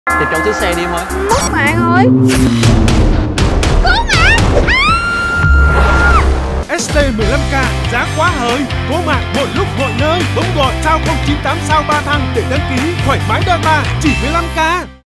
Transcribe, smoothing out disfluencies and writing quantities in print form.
Thì trong chiếc xe đi em ơi. Mất mạng rồi. Cứu mạng. ST15K giá quá hời, có mạng mọi lúc mọi nơi. Bấm gọi sao 098 sao 3 thăng để đăng ký thoải mái data chỉ 15K.